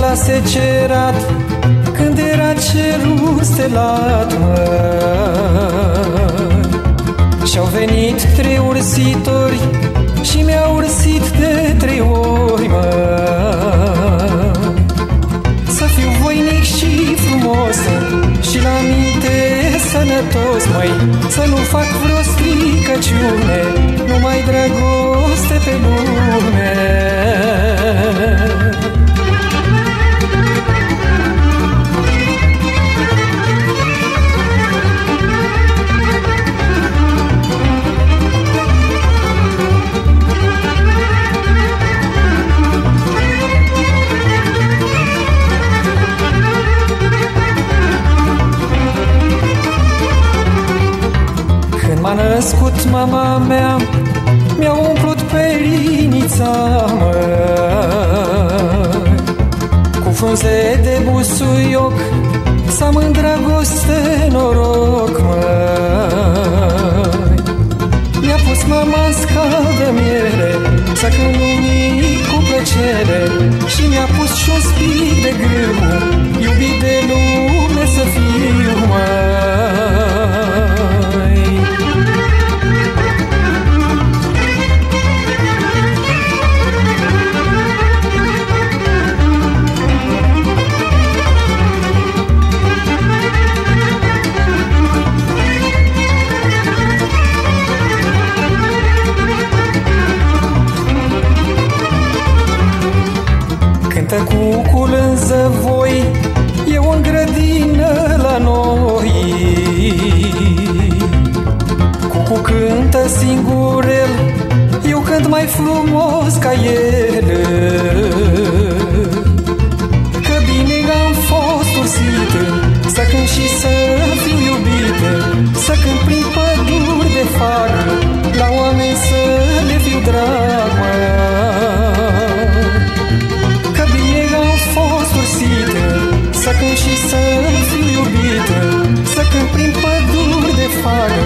s-a secerat când era cerul stelat, și-au venit 3 ursitori și mi-au ursit de 3 ori, să fiu voinic și frumos și la minte sănătos, măi, să nu fac vreo stricăciune, numai dragoste pe lume. M-a născut mama mea, mi-a umplut perinița, cu frunze de busuioc, să-mi îndrăgoste noroc, mi-a pus mama-n scaldă miere, să cântumi cu plăcere, și mi-a pus și-un spic de grâu, iubit de lume să fiu, Cântă cucul în zăvoi, eu în grădină la noi. Cucu cântă singurel, eu cânt mai frumos ca el. Că bine am fost ursit, să cânt și să fiu iubit, să cânt prin păduri de fag, la oameni să le fiu drag, să cânt și să fiu iubit, să cânt prin păduri de fag,